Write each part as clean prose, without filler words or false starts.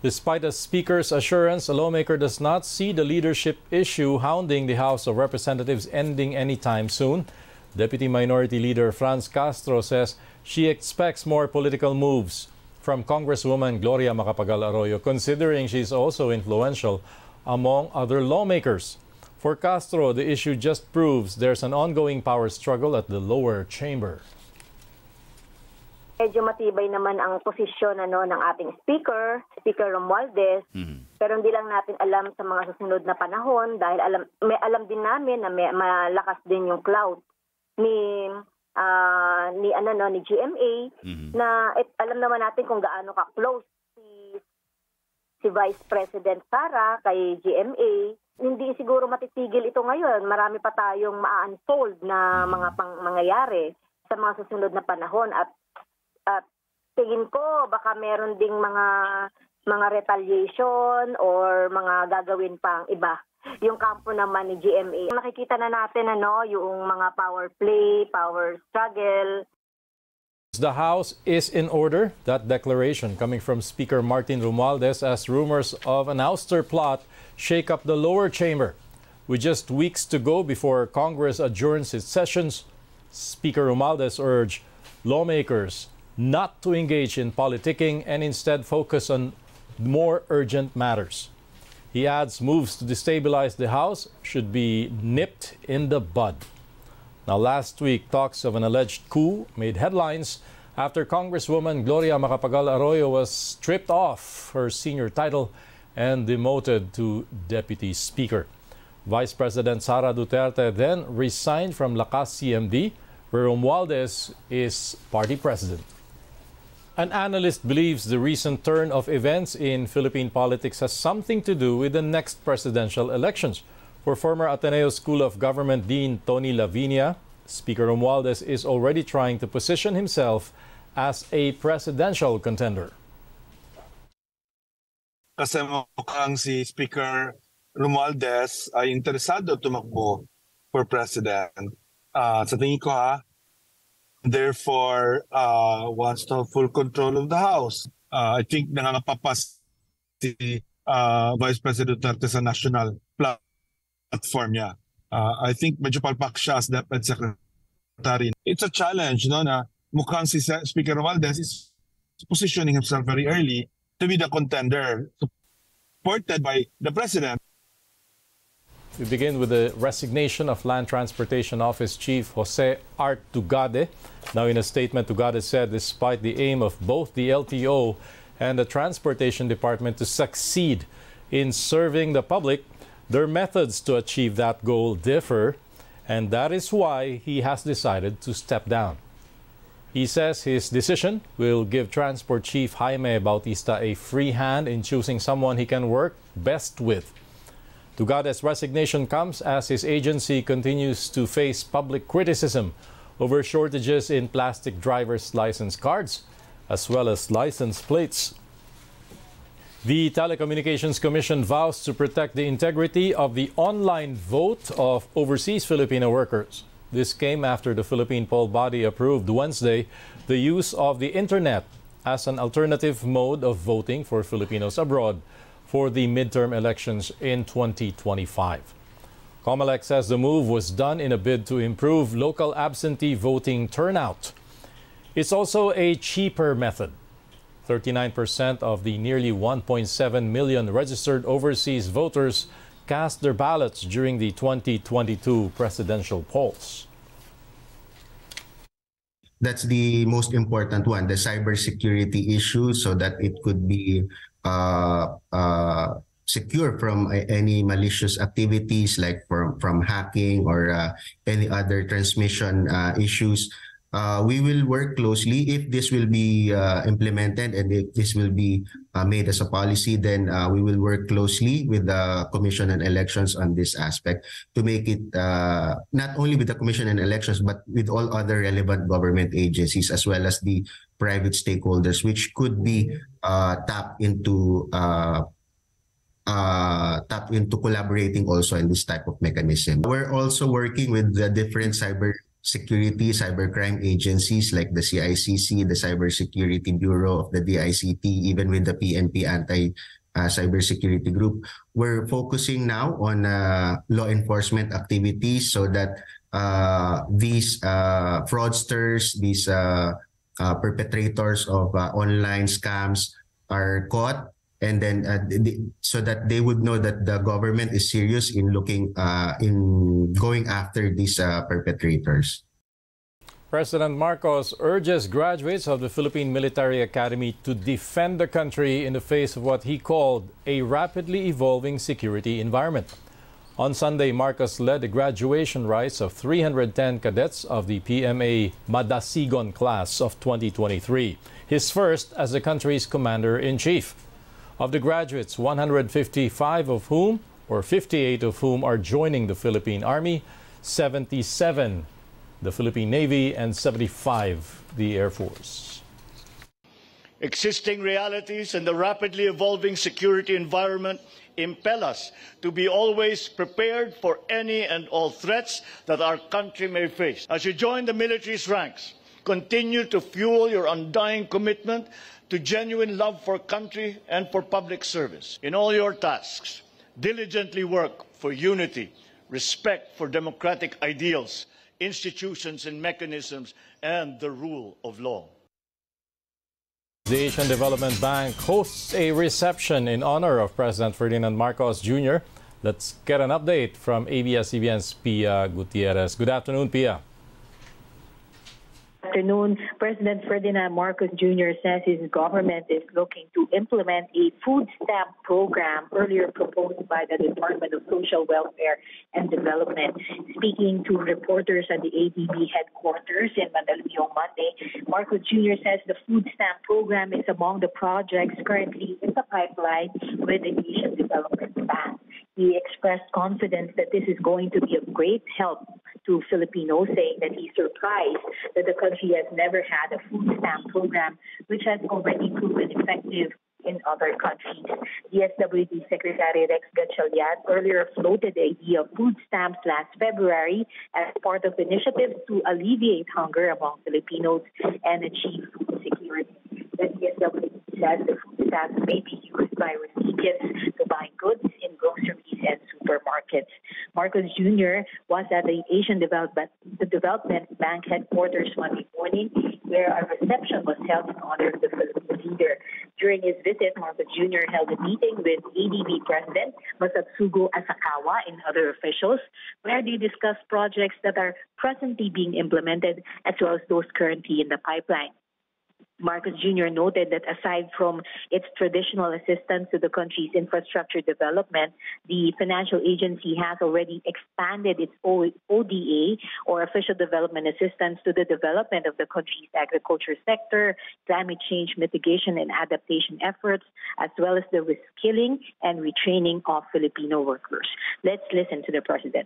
Despite the Speaker's assurance, a lawmaker does not see the leadership issue hounding the House of Representatives ending anytime soon. Deputy Minority Leader Franz Castro says she expects more political moves from Congresswoman Gloria Macapagal Arroyo, considering she's also influential among other lawmakers. For Castro, the issue just proves there's an ongoing power struggle at the lower chamber. Medyo matibay naman ang posisyon ng ating Speaker Romualdez. Pero hindi lang natin alam sa mga susunod na panahon dahil alam din namin na malakas din yung clout ni GMA na alam naman natin kung gaano ka-close si Vice President Sara kay GMA. Hindi siguro matitigil ito ngayon. Marami pa tayong ma-unfold na mga mangyayari sa mga susunod na panahon at tingin ko baka meron ding mga retaliation or mga gagawin pang iba. Yung kampo naman ni GMA. Nakikita na natin yung mga power play, power struggle. The House is in order. That declaration coming from Speaker Martin Romualdez as rumors of an ouster plot shake up the lower chamber. With just weeks to go before Congress adjourns its sessions, Speaker Romualdez urged lawmakers not to engage in politicking and instead focus on more urgent matters. He adds moves to destabilize the House should be nipped in the bud. Now, last week, talks of an alleged coup made headlines after Congresswoman Gloria Macapagal Arroyo was stripped off her senior title and demoted to Deputy Speaker. Vice President Sara Duterte then resigned from Lakas CMD, where Romualdez is party president. An analyst believes the recent turn of events in Philippine politics has something to do with the next presidential elections. For former Ateneo School of Government Dean Tony Lavinia, Speaker Romualdez is already trying to position himself as a presidential contender. Kasi mukhang si Speaker Romualdez ay interesado tumakbo for president. Sa tingin ko therefore wants to have full control of the House. I think nangangapapas si Vice President Duterte sa national platform niya. I think medyo palpak siya as Deputy Secretary. It's a challenge na mukhang si Speaker Romualdez is positioning himself very early to be the contender supported by the President. We begin with the resignation of Land Transportation Office Chief Jose Art Tugade. Now, in a statement, Tugade said despite the aim of both the LTO and the Transportation Department to succeed in serving the public, their methods to achieve that goal differ, and that is why he has decided to step down. He says his decision will give Transport Chief Jaime Bautista a free hand in choosing someone he can work best with. Tugade's resignation comes as his agency continues to face public criticism over shortages in plastic driver's license cards, as well as license plates. The Telecommunications Commission vows to protect the integrity of the online vote of overseas Filipino workers. This came after the Philippine poll body approved Wednesday the use of the internet as an alternative mode of voting for Filipinos abroad for the midterm elections in 2025. COMELEC says the move was done in a bid to improve local absentee voting turnout. It's also a cheaper method. 39% of the nearly 1.7 million registered overseas voters cast their ballots during the 2022 presidential polls. That's the most important one, the cybersecurity issue, so that it could be secure from any malicious activities like from hacking or any other transmission issues. We will work closely if this will be implemented and if this will be made as a policy, then we will work closely with the Commission on Elections on this aspect to make it not only with the Commission on Elections but with all other relevant government agencies as well as the private stakeholders, which could be tapped into collaborating also in this type of mechanism. We're also working with the different cyber security, cybercrime agencies like the CICC, the Cybersecurity Bureau of the DICT, even with the PNP Cybersecurity Group. We're focusing now on law enforcement activities so that these fraudsters, these perpetrators of online scams are caught, and then so that they would know that the government is serious in going after these perpetrators. President Marcos urges graduates of the Philippine Military Academy to defend the country in the face of what he called a rapidly evolving security environment. On Sunday, Marcos led the graduation rites of 310 cadets of the PMA Madasigon class of 2023, his first as the country's commander-in-chief. Of the graduates, 155 of whom, or 58 of whom, are joining the Philippine Army, 77 the Philippine Navy, and 75 the Air Force. Existing realities and the rapidly evolving security environment impel us to be always prepared for any and all threats that our country may face. As you join the military's ranks, continue to fuel your undying commitment to genuine love for country and for public service. In all your tasks, diligently work for unity, respect for democratic ideals, institutions and mechanisms, and the rule of law. The Asian Development Bank hosts a reception in honor of President Ferdinand Marcos Jr. Let's get an update from ABS-CBN's Pia Gutierrez. Good afternoon, Pia. Afternoon. President Ferdinand Marcos Jr. says his government is looking to implement a food stamp program earlier proposed by the Department of Social Welfare and Development. Speaking to reporters at the ADB headquarters in Mandaluyong Monday, Marcos Jr. says the food stamp program is among the projects currently in the pipeline with the Asian Development Bank. He expressed confidence that this is going to be of great help to Filipinos, saying that he's surprised that the country has never had a food stamp program, which has already proven effective in other countries. DSWD Secretary Rex Gatchalian earlier floated the idea of food stamps last February as part of initiatives to alleviate hunger among Filipinos and achieve food security. The DSWD says the food stamps may be used by recipients to buy goods in groceries and supermarkets. Marcos Jr. was at the Asian Development Bank headquarters Monday morning, where a reception was held in honor of the Filipino leader. During his visit, Marcos Jr. held a meeting with ADB President Masatsugu Asakawa and other officials, where they discussed projects that are presently being implemented as well as those currently in the pipeline. Marcos Jr. noted that aside from its traditional assistance to the country's infrastructure development, the financial agency has already expanded its ODA, or Official Development Assistance, to the development of the country's agriculture sector, climate change mitigation and adaptation efforts, as well as the reskilling and retraining of Filipino workers. Let's listen to the President.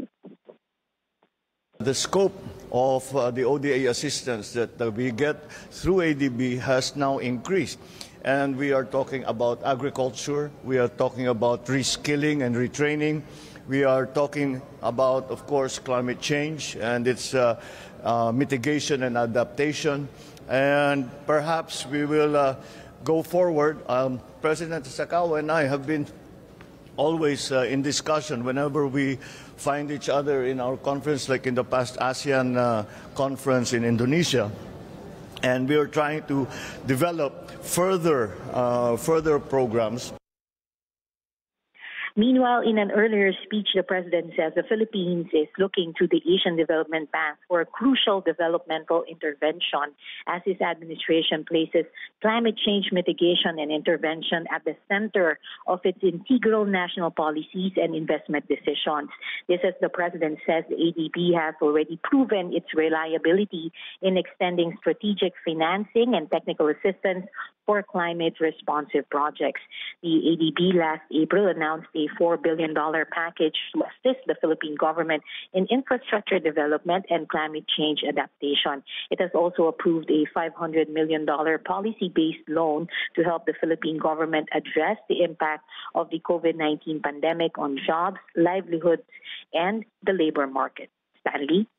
The scope of the ODA assistance that we get through ADB has now increased. And we are talking about agriculture, we are talking about reskilling and retraining, we are talking about, of course, climate change and its mitigation and adaptation. And perhaps we will go forward. President Asakawa and I have been always in discussion whenever we find each other in our conference, like in the past ASEAN conference in Indonesia. And we are trying to develop further programs. Meanwhile, in an earlier speech, the President says the Philippines is looking to the Asian Development Bank for a crucial developmental intervention as his administration places climate change mitigation and intervention at the center of its integral national policies and investment decisions. This, as the President says, the ADB has already proven its reliability in extending strategic financing and technical assistance for climate-responsive projects. The ADB last April announced a $4 billion package to assist the Philippine government in infrastructure development and climate change adaptation. It has also approved a $500 million policy-based loan to help the Philippine government address the impact of the COVID-19 pandemic on jobs, livelihoods, and the labor market. Stanley?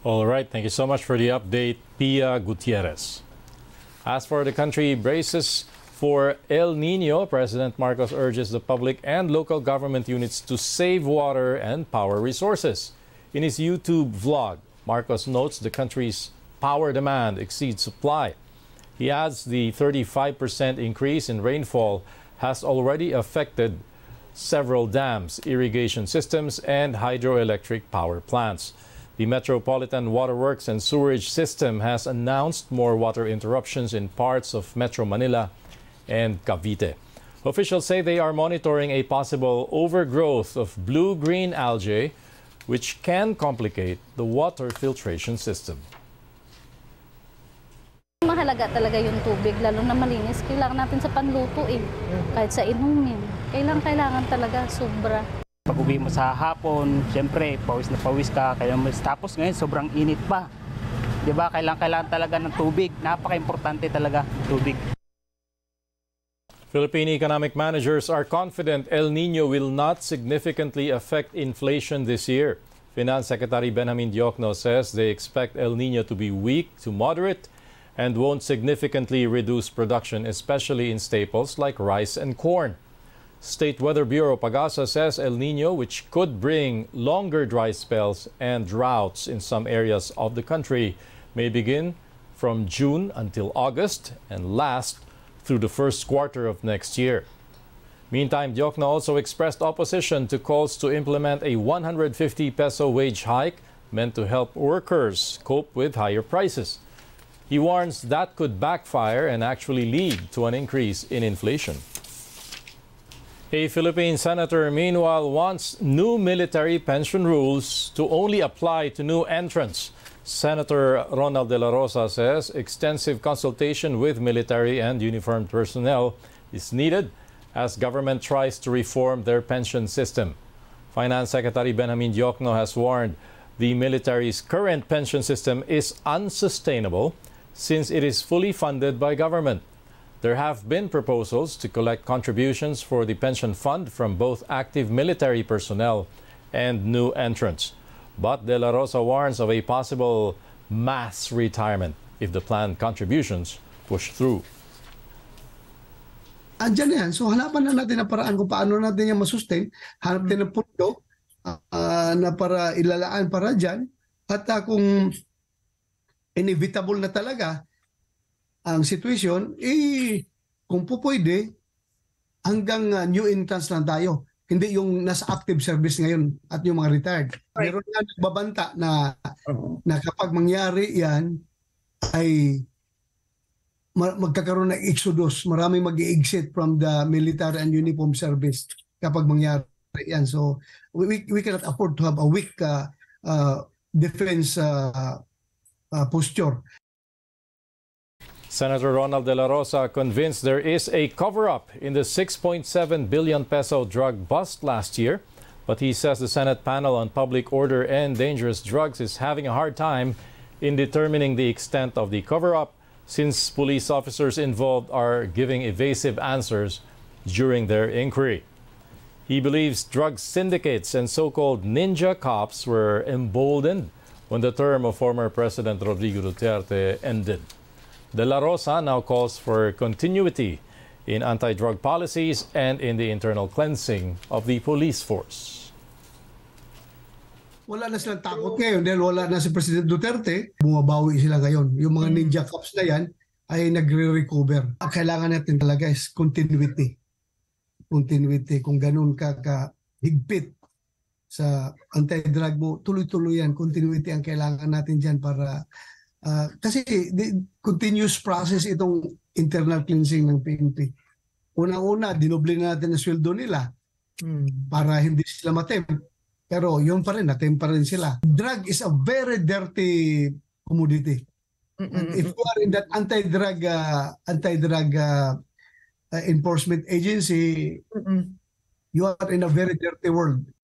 All right, thank you so much for the update, Pia Gutierrez. As for the country braces for El Nino, President Marcos urges the public and local government units to save water and power resources. In his YouTube vlog, Marcos notes the country's power demand exceeds supply. He adds the 35% increase in rainfall has already affected several dams, irrigation systems, and hydroelectric power plants. The Metropolitan Waterworks and Sewerage System has announced more water interruptions in parts of Metro Manila and Cavite. Officials say they are monitoring a possible overgrowth of blue-green algae, which can complicate the water filtration system. Mahalaga talaga yung tubig, lalo na malinis. Kailangan natin sa panluto kahit sa inumin. Kailangan talaga, sobra. Pag uwi mo sa hapon, siyempre, pawis na pawis ka. Tapos ngayon, sobrang init pa. Diba? Kailangan talaga ng tubig. Napaka-importante talaga tubig. Philippine economic managers are confident El Nino will not significantly affect inflation this year. Finance Secretary Benjamin Diokno says they expect El Nino to be weak to moderate and won't significantly reduce production, especially in staples like rice and corn. State Weather Bureau Pagasa says El Nino, which could bring longer dry spells and droughts in some areas of the country, may begin from June until August and last through the first quarter of next year. Meantime, Diokno also expressed opposition to calls to implement a 150 peso wage hike meant to help workers cope with higher prices. He warns that could backfire and actually lead to an increase in inflation. A Philippine senator, meanwhile, wants new military pension rules to only apply to new entrants. Senator Ronald De La Rosa says extensive consultation with military and uniformed personnel is needed as government tries to reform their pension system. Finance Secretary Benjamin Diokno has warned the military's current pension system is unsustainable since it is fully funded by government. There have been proposals to collect contributions for the pension fund from both active military personnel and new entrants. But De La Rosa warns of a possible mass retirement if the planned contributions push through. Andyan yan. So hanapan na natin ang paraan kung paano natin yan masustain. Hanap din ng pundo na para ilalaan para dyan. At kung inevitable na talaga ang situation, kung po pwede, hanggang new entrants lang tayo. Hindi yung nasa active service ngayon at yung mga retired. Right. Meron nga nagbabanta na kapag mangyari yan, ay magkakaroon ng exodus. Maraming mag-exit from the military and uniform service kapag mangyari yan. So we cannot afford to have a weak defense posture. Senator Ronald De La Rosa convinced there is a cover-up in the 6.7 billion peso drug bust last year, but he says the Senate panel on public order and dangerous drugs is having a hard time in determining the extent of the cover-up since police officers involved are giving evasive answers during their inquiry. He believes drug syndicates and so-called ninja cops were emboldened when the term of former President Rodrigo Duterte ended. De La Rosa now calls for continuity in anti-drug policies and in the internal cleansing of the police force. Wala na silang takot ngayon dahil wala na si President Duterte. Bumabawi sila ngayon. Yung mga ninja cops na yan ay nagre-recover. Ang kailangan natin talaga is continuity. Continuity. Kung ganun ka higpit sa anti-drug mo, tuloy-tuloy yan. Continuity ang kailangan natin dyan para kasi continuous process itong internal cleansing ng PNP. Una-una, dinoble na natin ang sweldo nila para hindi sila matempt. Pero yun pa rin, natempt pa rin sila. Drug is a very dirty commodity. If you are in that anti-drug enforcement agency, you are in a very dirty world.